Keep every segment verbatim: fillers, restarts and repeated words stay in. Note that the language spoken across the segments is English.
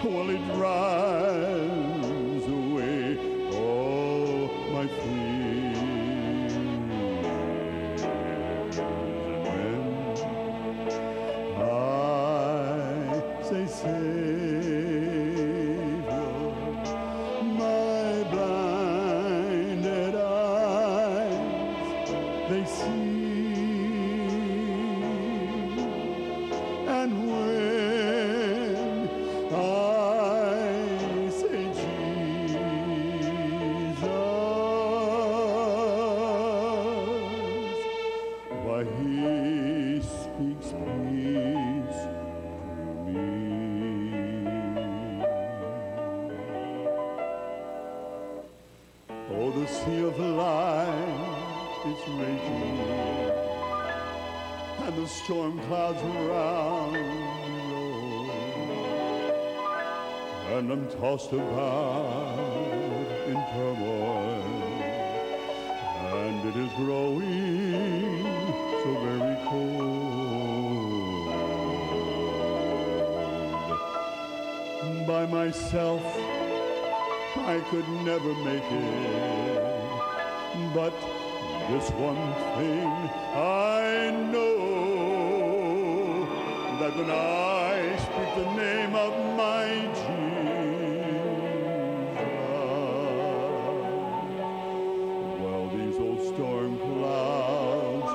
while it drives away all my fears. And when I say, Savior, my blinded eyes, they see. And when I say, Jesus, why he speaks peace to me. Oh, the sea of life is raging, and the storm clouds around me roll, and I'm tossed about in turmoil, and it is growing so very cold. By myself I could never make it, but this one thing I know, that when I speak the name of my Jesus, well, these old storm clouds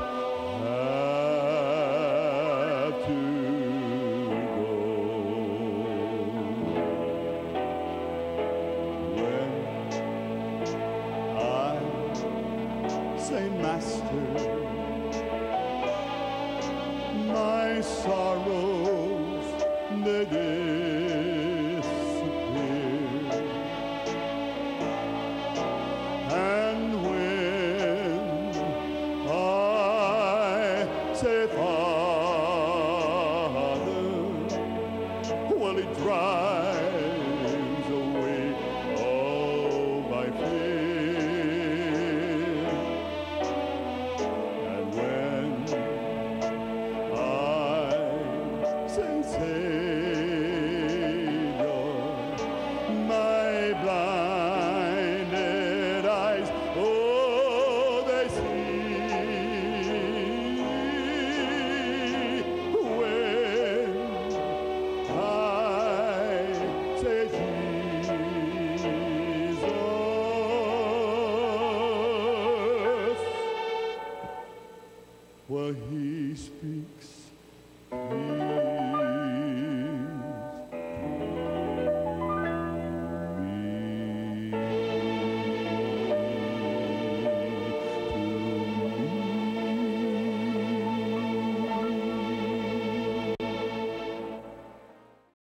have to go. When I say, Master, my sorrows, they disappear. And when I say, Father, well, it drives away all my fear. And when I say, Savior, my blinded eyes, oh, they see. When I say, Jesus, well, he